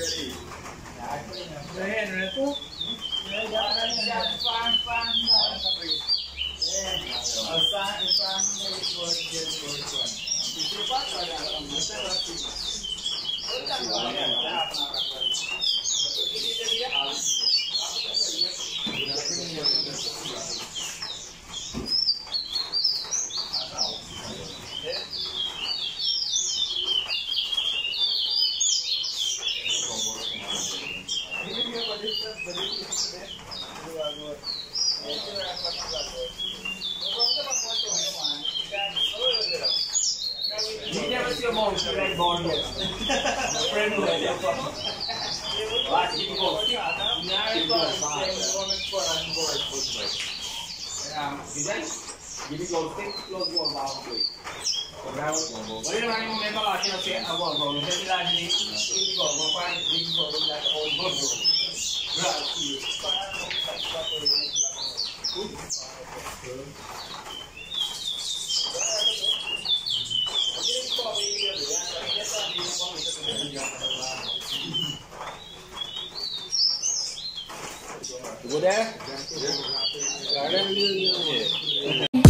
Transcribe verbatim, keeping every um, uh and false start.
You never see a mom who's like born yet. Friend who is your father. Last he goes. Now it's on the moment for us to go at first place. Um, then, give me gold stick, close gold down to it. Now, what do you mind when I'm watching a set of gold gold? Then you like me, you go, go find big gold like old gold gold. You go there? Yeah.